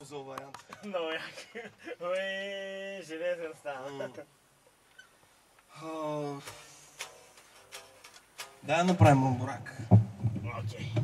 За вариант. Много як. Ой, железен стана. Дай да направим бурак. Окей.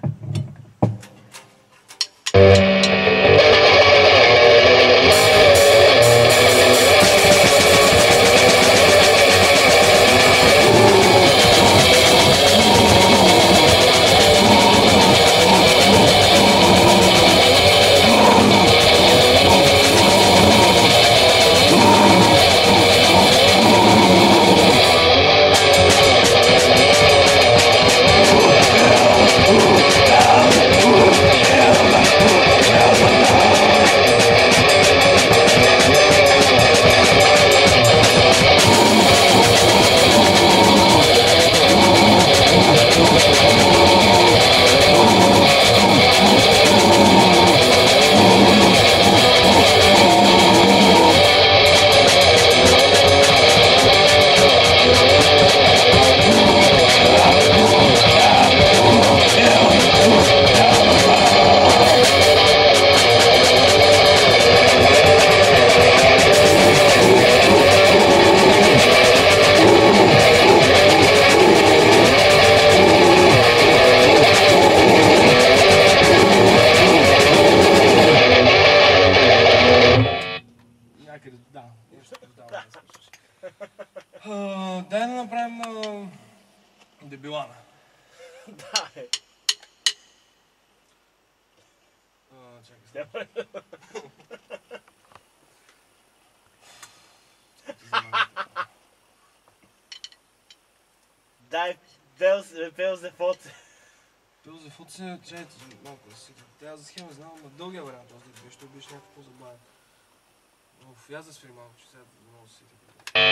Дай да направим Дебилана. Дай. Чакай. Дай Пелзефоце. Пелзефоце, чайте малко да си. Тя за схема знам, но дългия вариант този беше, той беше някакво по-забавен. Я засвири малко, че сега много си.